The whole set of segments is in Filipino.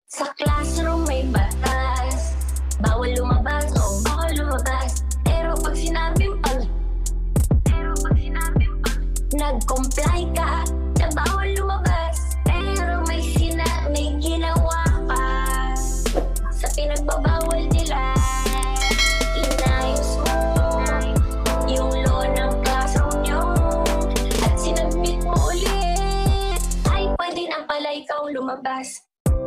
Sa classroom may batas, bawal lumabas o bawal lumabas. Pero pag sinabing nag-comply ka na bawal lumabas, pero may ginawa pa sa pinagbabawal nila. Inayos mo yung law ng classroom nyo at sinabit mo ulit, ay pwede na pala ikaw lumabas.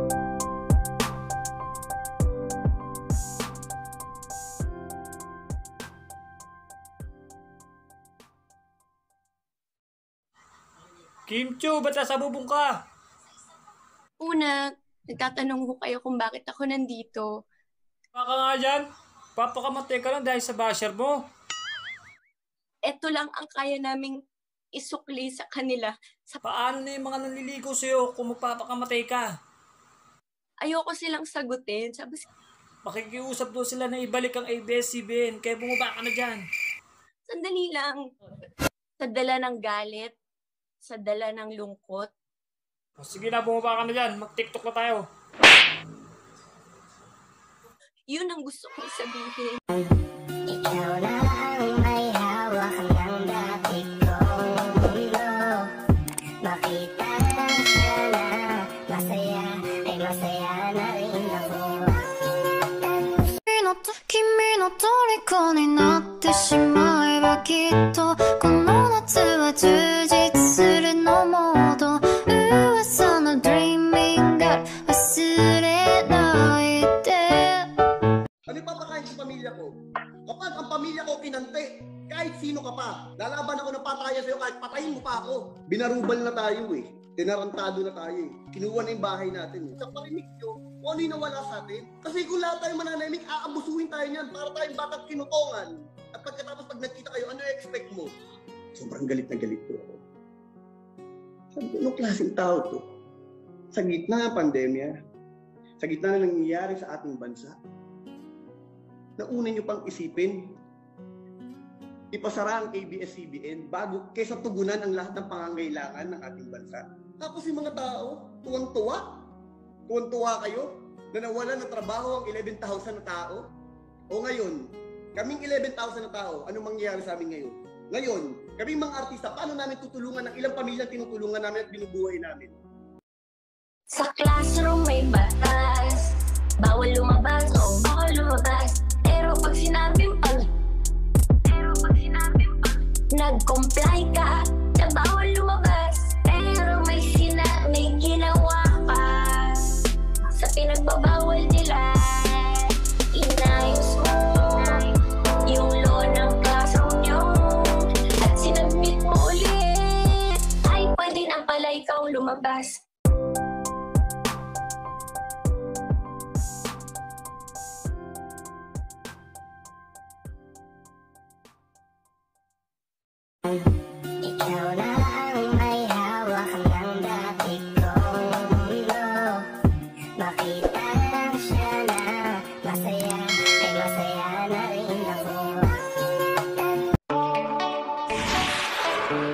Kim Chu, ba't nasa bubong ka? Una, nagtatanong ko kayo kung bakit ako nandito. Baka nga dyan, papakamatay ka lang dahil sa basher mo. Ito lang ang kaya naming isukli sa kanila. Paano na yung mga nanliligo sa'yo kung magpapakamatay ka? Ayoko silang sagutin. Sabi, Makikiusap doon sila na ibalik ang ABS-CBN, kaya bumaba ka na dyan. sandali lang. Sa dala ng galit, sa dala ng lungkot. Sige na, bumaba ka na dyan. Mag-TikTok na tayo. Yun ang gusto kong sabihin. Ikaw na ang may hawak ng dati kong mundo. Makita siya na masaya, ay masaya na rin ako. 君の虜になってしまえばきっとこの夏は充実するのモード噂の dreaming girl 忘れないで Ano ipapakain sa pamilya ko? Kapag ang pamilya ko kinante, kahit sino ka pa, lalaban ako ng pataya sa'yo kahit patayin mo pa ako. Binarubal na tayo eh. Tinarantado na tayo eh. Kinuha na yung bahay natin eh. Sa parinig nyo, kung ano yung nawala sa atin? Kasi kung lahat tayo mananahimik, aabusuhin tayo niyan para tayong batang kinutongan. At pagkatapos pag nagkita kayo, ano yung expect mo? Sobrang galit na galit ko ako. Sabi ko, anong klaseng tao to? Sa gitna ng pandemya, sa gitna na nangyayari sa ating bansa, nauna nyo pang isipin, ipasara ang ABS-CBN bago kaysa tugunan ang lahat ng pangangailangan ng ating bansa. Tapos yung mga tao, tuwang-tuwa. Tuwang-tuwa kayo na nawalan ng trabaho ang 11,000 na tao. O ngayon, kaming 11,000 na tao, anong mangyayari sa amin ngayon? Ngayon, kaming mga artista, paano namin tutulungan ng ilang pamilya tinutulungan namin at binubuhay namin? Sa classroom may batas, bawal lumabas o bawal lumabas. Pero pag sinabing nag-comply ka na bawal lumabas, pero may ginawa pa sa pinagbabawal nila. Inayos mo yung law ng classroom nyo at sinabit mo ulit, ay pwede na pala ikaw lumabas. Ikaw na ang may hawak ng dati kong mundo. Makita siya na masaya, ay masaya na rin ako.